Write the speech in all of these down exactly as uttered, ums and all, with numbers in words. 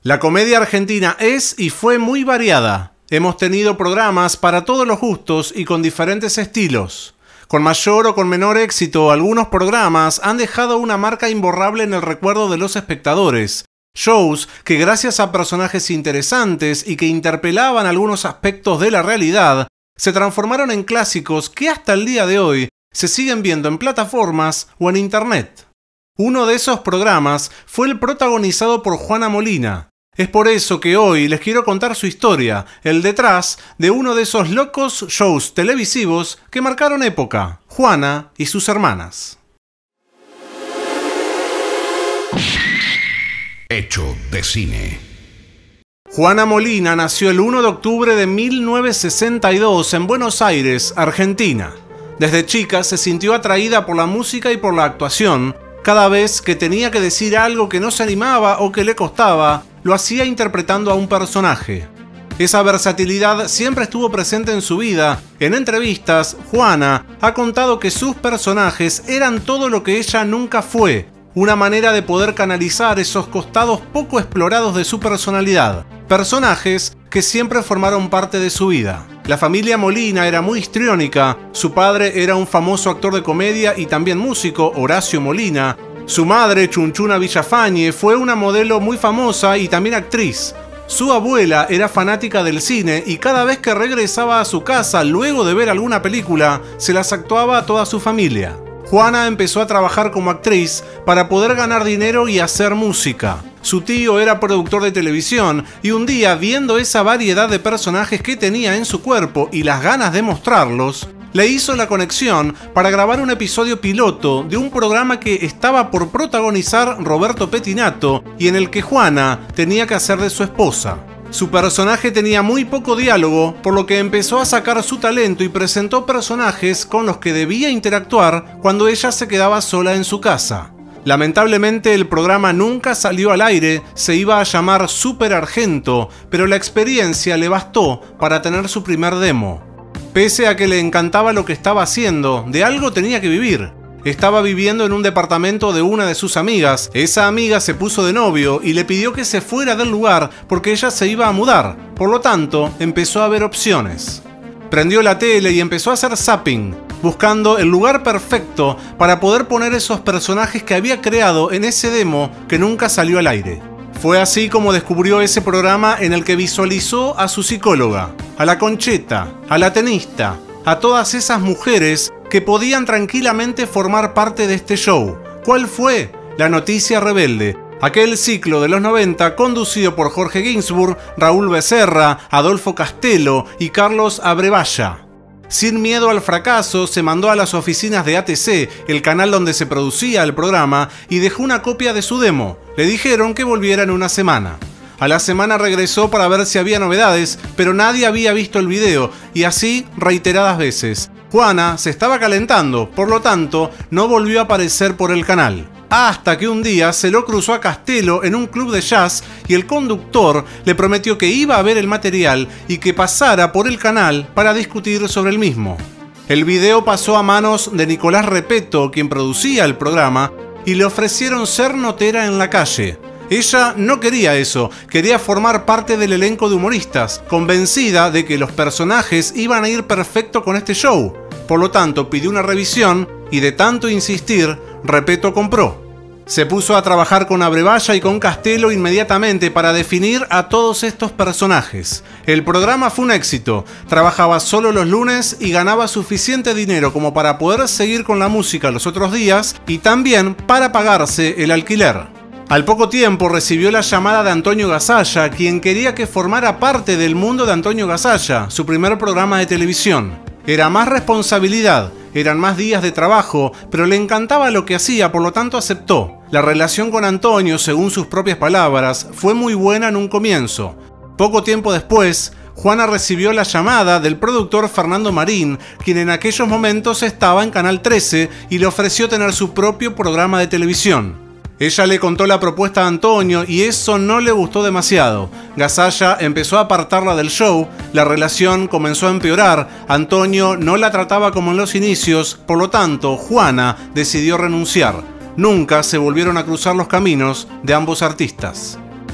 La comedia argentina es y fue muy variada. Hemos tenido programas para todos los gustos y con diferentes estilos. Con mayor o con menor éxito, algunos programas han dejado una marca imborrable en el recuerdo de los espectadores. Shows que, gracias a personajes interesantes y que interpelaban algunos aspectos de la realidad, se transformaron en clásicos que hasta el día de hoy se siguen viendo en plataformas o en internet. Uno de esos programas fue el protagonizado por Juana Molina. Es por eso que hoy les quiero contar su historia, el detrás de uno de esos locos shows televisivos que marcaron época, Juana y sus hermanas. Hecho de cine. Juana Molina nació el uno de octubre de mil novecientos sesenta y dos en Buenos Aires, Argentina. Desde chica se sintió atraída por la música y por la actuación. Cada vez que tenía que decir algo que no se animaba o que le costaba, lo hacía interpretando a un personaje. Esa versatilidad siempre estuvo presente en su vida. En entrevistas, Juana ha contado que sus personajes eran todo lo que ella nunca fue, una manera de poder canalizar esos costados poco explorados de su personalidad, personajes que siempre formaron parte de su vida. La familia Molina era muy histriónica, su padre era un famoso actor de comedia y también músico, Horacio Molina. Su madre, Chunchuna Villafañe, fue una modelo muy famosa y también actriz. Su abuela era fanática del cine y cada vez que regresaba a su casa luego de ver alguna película, se las actuaba a toda su familia. Juana empezó a trabajar como actriz para poder ganar dinero y hacer música. Su tío era productor de televisión y un día, viendo esa variedad de personajes que tenía en su cuerpo y las ganas de mostrarlos, le hizo la conexión para grabar un episodio piloto de un programa que estaba por protagonizar Roberto Pettinato y en el que Juana tenía que hacer de su esposa. Su personaje tenía muy poco diálogo, por lo que empezó a sacar su talento y presentó personajes con los que debía interactuar cuando ella se quedaba sola en su casa. Lamentablemente el programa nunca salió al aire, se iba a llamar Super Argento, pero la experiencia le bastó para tener su primer demo. Pese a que le encantaba lo que estaba haciendo, de algo tenía que vivir. Estaba viviendo en un departamento de una de sus amigas. Esa amiga se puso de novio y le pidió que se fuera del lugar porque ella se iba a mudar. Por lo tanto, empezó a ver opciones. Prendió la tele y empezó a hacer zapping, buscando el lugar perfecto para poder poner esos personajes que había creado en ese demo que nunca salió al aire. Fue así como descubrió ese programa en el que visualizó a su psicóloga, a la Concheta, a la tenista, a todas esas mujeres que podían tranquilamente formar parte de este show. ¿Cuál fue? La Noticia Rebelde. Aquel ciclo de los noventa conducido por Jorge Ginsburg, Raúl Becerra, Adolfo Castelo y Carlos Abrevaya. Sin miedo al fracaso, se mandó a las oficinas de A T C, el canal donde se producía el programa, y dejó una copia de su demo. Le dijeron que volviera en una semana. A la semana regresó para ver si había novedades, pero nadie había visto el video, y así reiteradas veces. Juana se estaba calentando, por lo tanto, no volvió a aparecer por el canal. Hasta que un día se lo cruzó a Castelo en un club de jazz y el conductor le prometió que iba a ver el material y que pasara por el canal para discutir sobre el mismo. El video pasó a manos de Nicolás Repetto, quien producía el programa, y le ofrecieron ser notera en la calle. Ella no quería eso, quería formar parte del elenco de humoristas, convencida de que los personajes iban a ir perfecto con este show. Por lo tanto, pidió una revisión y de tanto insistir, Repetto compró. Se puso a trabajar con Abrevaya y con Castelo inmediatamente para definir a todos estos personajes. El programa fue un éxito, trabajaba solo los lunes y ganaba suficiente dinero como para poder seguir con la música los otros días y también para pagarse el alquiler. Al poco tiempo recibió la llamada de Antonio Gasalla, quien quería que formara parte del mundo de Antonio Gasalla, su primer programa de televisión. Era más responsabilidad, eran más días de trabajo, pero le encantaba lo que hacía, por lo tanto aceptó. La relación con Antonio, según sus propias palabras, fue muy buena en un comienzo. Poco tiempo después, Juana recibió la llamada del productor Fernando Marín, quien en aquellos momentos estaba en Canal trece y le ofreció tener su propio programa de televisión. Ella le contó la propuesta a Antonio y eso no le gustó demasiado. Gasalla empezó a apartarla del show, la relación comenzó a empeorar, Antonio no la trataba como en los inicios, por lo tanto, Juana decidió renunciar. Nunca se volvieron a cruzar los caminos de ambos artistas.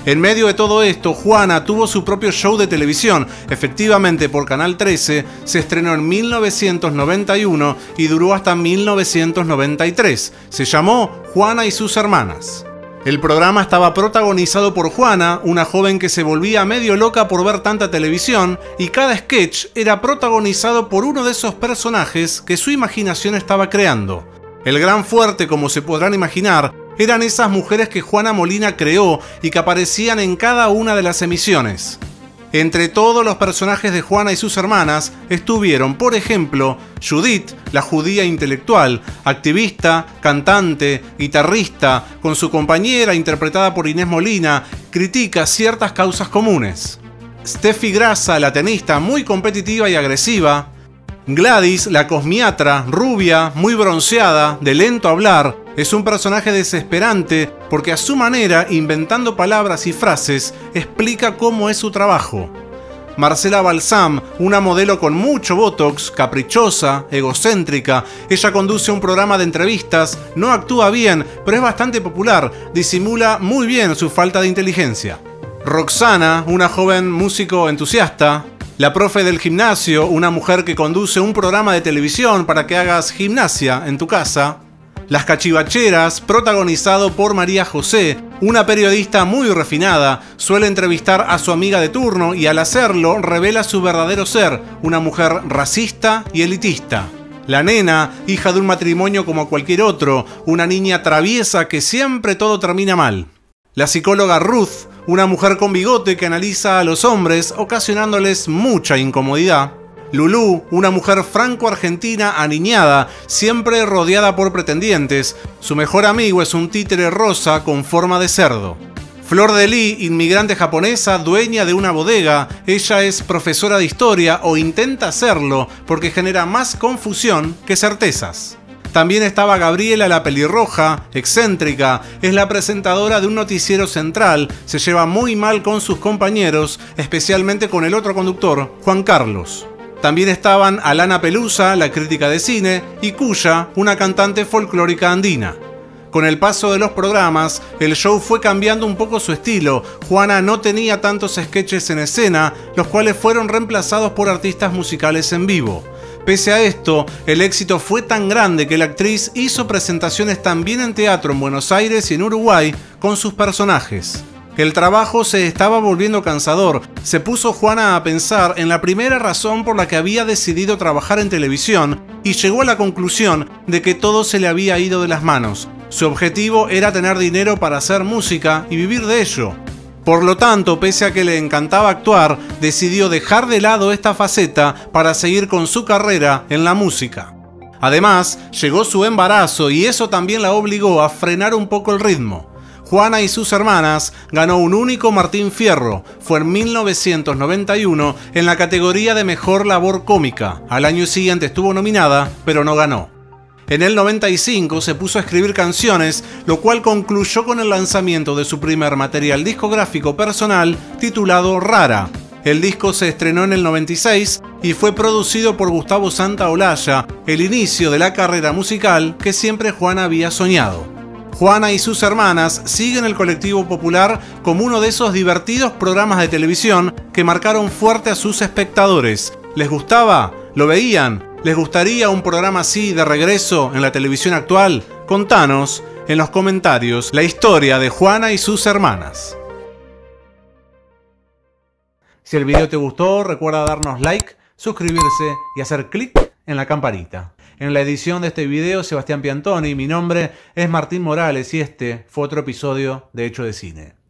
En medio de todo esto, Juana tuvo su propio show de televisión, efectivamente por Canal trece, se estrenó en mil novecientos noventa y uno y duró hasta mil novecientos noventa y tres. Se llamó Juana y sus hermanas. El programa estaba protagonizado por Juana, una joven que se volvía medio loca por ver tanta televisión, y cada sketch era protagonizado por uno de esos personajes que su imaginación estaba creando. El gran fuerte, como se podrán imaginar, eran esas mujeres que Juana Molina creó y que aparecían en cada una de las emisiones. Entre todos los personajes de Juana y sus hermanas estuvieron, por ejemplo, Judith, la judía intelectual, activista, cantante, guitarrista, con su compañera interpretada por Inés Molina, critica ciertas causas comunes. Steffi Grassa, la tenista muy competitiva y agresiva. Gladys, la cosmiatra, rubia, muy bronceada, de lento hablar, es un personaje desesperante porque a su manera, inventando palabras y frases, explica cómo es su trabajo. Marcela Balsam, una modelo con mucho botox, caprichosa, egocéntrica, ella conduce un programa de entrevistas, no actúa bien, pero es bastante popular, disimula muy bien su falta de inteligencia. Roxana, una joven músico entusiasta. La profe del gimnasio, una mujer que conduce un programa de televisión para que hagas gimnasia en tu casa. Las cachivacheras, protagonizado por María José, una periodista muy refinada, suele entrevistar a su amiga de turno y al hacerlo revela su verdadero ser, una mujer racista y elitista. La nena, hija de un matrimonio como cualquier otro, una niña traviesa que siempre todo termina mal. La psicóloga Ruth, una mujer con bigote que analiza a los hombres, ocasionándoles mucha incomodidad. Lulú, una mujer franco-argentina aniñada, siempre rodeada por pretendientes. Su mejor amigo es un títere rosa con forma de cerdo. Flor de Lis, inmigrante japonesa, dueña de una bodega. Ella es profesora de historia o intenta serlo porque genera más confusión que certezas. También estaba Gabriela, la pelirroja, excéntrica, es la presentadora de un noticiero central, se lleva muy mal con sus compañeros, especialmente con el otro conductor, Juan Carlos. También estaban Alana Pelusa, la crítica de cine, y Cuya, una cantante folclórica andina. Con el paso de los programas, el show fue cambiando un poco su estilo. Juana no tenía tantos sketches en escena, los cuales fueron reemplazados por artistas musicales en vivo. Pese a esto, el éxito fue tan grande que la actriz hizo presentaciones también en teatro en Buenos Aires y en Uruguay con sus personajes. El trabajo se estaba volviendo cansador. Se puso Juana a pensar en la primera razón por la que había decidido trabajar en televisión y llegó a la conclusión de que todo se le había ido de las manos. Su objetivo era tener dinero para hacer música y vivir de ello. Por lo tanto, pese a que le encantaba actuar, decidió dejar de lado esta faceta para seguir con su carrera en la música. Además, llegó su embarazo y eso también la obligó a frenar un poco el ritmo. Juana y sus hermanas ganó un único Martín Fierro, fue en mil novecientos noventa y uno en la categoría de Mejor Labor Cómica. Al año siguiente estuvo nominada, pero no ganó. En el noventa y cinco se puso a escribir canciones, lo cual concluyó con el lanzamiento de su primer material discográfico personal titulado Rara. El disco se estrenó en el noventa y seis y fue producido por Gustavo Santaolalla, el inicio de la carrera musical que siempre Juana había soñado. Juana y sus hermanas siguen el colectivo popular como uno de esos divertidos programas de televisión que marcaron fuerte a sus espectadores. ¿Les gustaba? ¿Lo veían? ¿Les gustaría un programa así de regreso en la televisión actual? Contanos en los comentarios la historia de Juana y sus hermanas. Si el video te gustó, recuerda darnos like, suscribirse y hacer clic en la campanita. En la edición de este video, Sebastián Piantoni, mi nombre es Martín Morales y este fue otro episodio de Hecho de Cine.